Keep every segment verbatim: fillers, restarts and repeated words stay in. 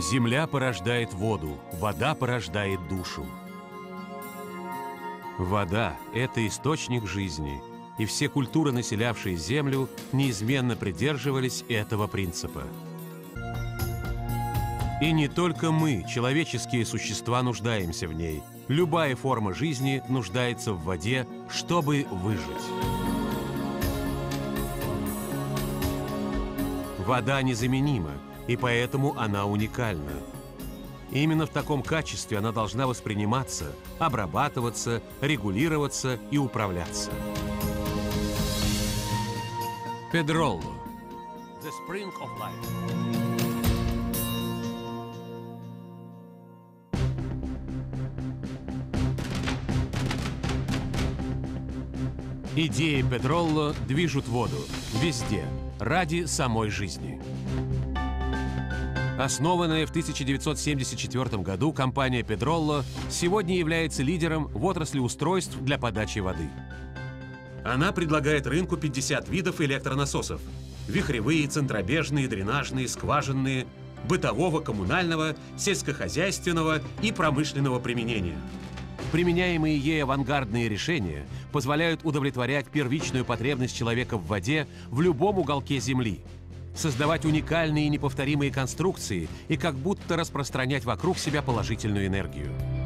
Земля порождает воду, вода порождает душу. Вода – это источник жизни, и все культуры, населявшие Землю, неизменно придерживались этого принципа. И не только мы, человеческие существа, нуждаемся в ней. Любая форма жизни нуждается в воде, чтобы выжить. Вода незаменима, и поэтому она уникальна. Именно в таком качестве она должна восприниматься, обрабатываться, регулироваться и управляться. Pedrollo. The spring of life. Идеи Pedrollo движут воду везде, ради самой жизни. Основанная в тысяча девятьсот семьдесят четвёртом году компания Pedrollo сегодня является лидером в отрасли устройств для подачи воды. Она предлагает рынку пятьдесят видов электронасосов – вихревые, центробежные, дренажные, скважинные, бытового, коммунального, сельскохозяйственного и промышленного применения. Применяемые ей авангардные решения позволяют удовлетворять первичную потребность человека в воде в любом уголке Земли, создавать уникальные и неповторимые конструкции и как будто распространять вокруг себя положительную энергию.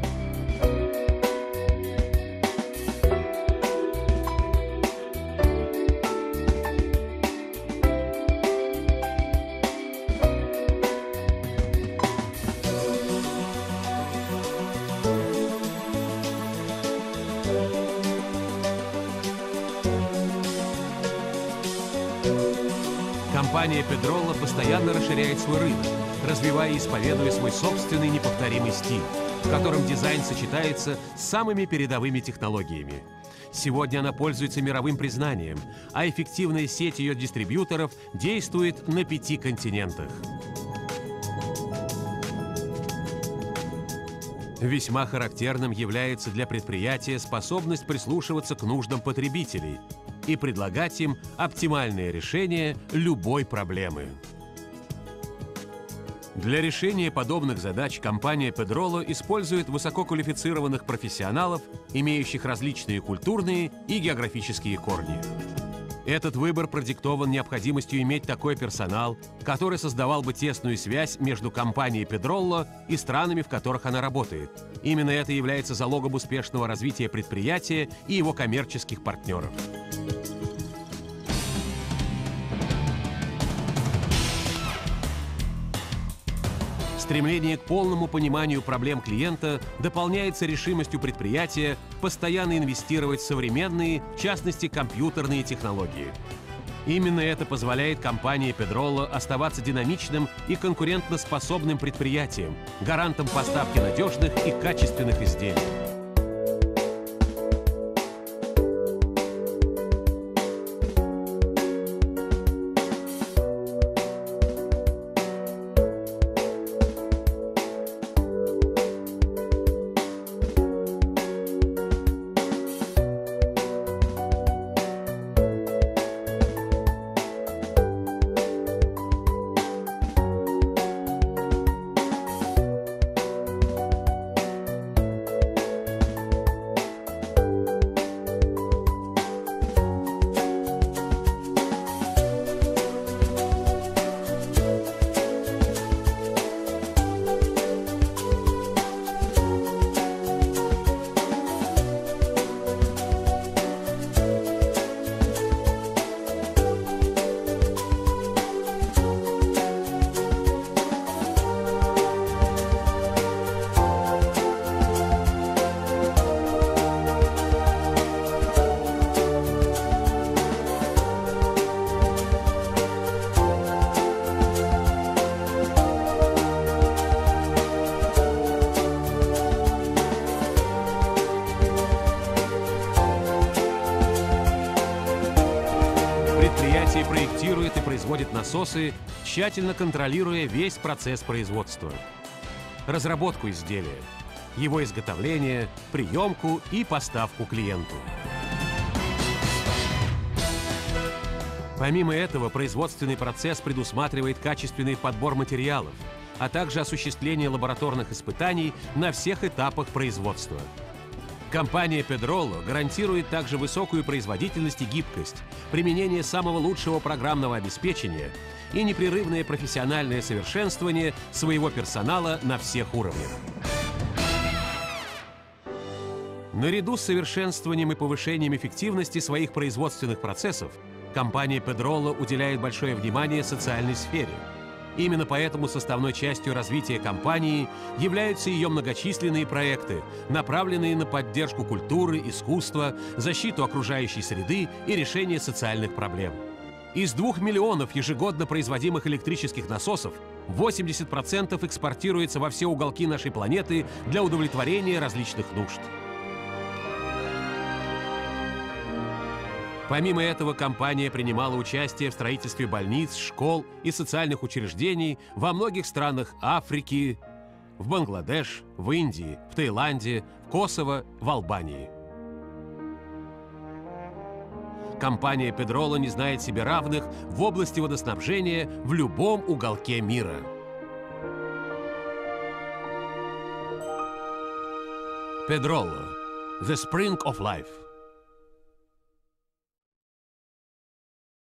Компания Pedrollo постоянно расширяет свой рынок, развивая и исповедуя свой собственный неповторимый стиль, в котором дизайн сочетается с самыми передовыми технологиями. Сегодня она пользуется мировым признанием, а эффективная сеть ее дистрибьюторов действует на пяти континентах. Весьма характерным является для предприятия способность прислушиваться к нуждам потребителей и предлагать им оптимальное решение любой проблемы. Для решения подобных задач компания Pedrollo использует высококвалифицированных профессионалов, имеющих различные культурные и географические корни. Этот выбор продиктован необходимостью иметь такой персонал, который создавал бы тесную связь между компанией Pedrollo и странами, в которых она работает. Именно это является залогом успешного развития предприятия и его коммерческих партнеров. Стремление к полному пониманию проблем клиента дополняется решимостью предприятия постоянно инвестировать в современные, в частности, компьютерные технологии. Именно это позволяет компании Pedrollo оставаться динамичным и конкурентоспособным предприятием, гарантом поставки надежных и качественных изделий. Предприятие проектирует и производит насосы, тщательно контролируя весь процесс производства. Разработку изделия, его изготовление, приемку и поставку клиенту. Помимо этого, производственный процесс предусматривает качественный подбор материалов, а также осуществление лабораторных испытаний на всех этапах производства. Компания Pedrolo гарантирует также высокую производительность и гибкость, применение самого лучшего программного обеспечения и непрерывное профессиональное совершенствование своего персонала на всех уровнях. Наряду с совершенствованием и повышением эффективности своих производственных процессов, компания Pedrolo уделяет большое внимание социальной сфере. Именно поэтому составной частью развития компании являются ее многочисленные проекты, направленные на поддержку культуры, искусства, защиту окружающей среды и решение социальных проблем. Из двух миллионов ежегодно производимых электрических насосов восемьдесят процентов экспортируется во все уголки нашей планеты для удовлетворения различных нужд. Помимо этого, компания принимала участие в строительстве больниц, школ и социальных учреждений во многих странах Африки, в Бангладеш, в Индии, в Таиланде, в Косово, в Албании. Компания Pedrolo не знает себе равных в области водоснабжения в любом уголке мира. Pedrolo – The Spring of Life.